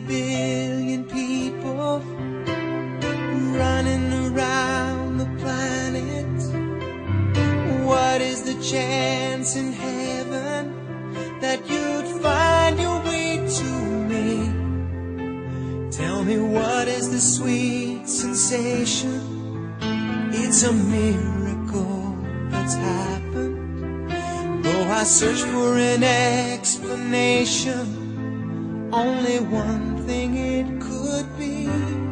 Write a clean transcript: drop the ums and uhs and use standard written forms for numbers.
billion people running around the planet. What is the chance in heaven that you'd find your way to me? Tell me, what is the sweet sensation? It's a miracle that's happened. Though I search for an explanation, only one thing it could be.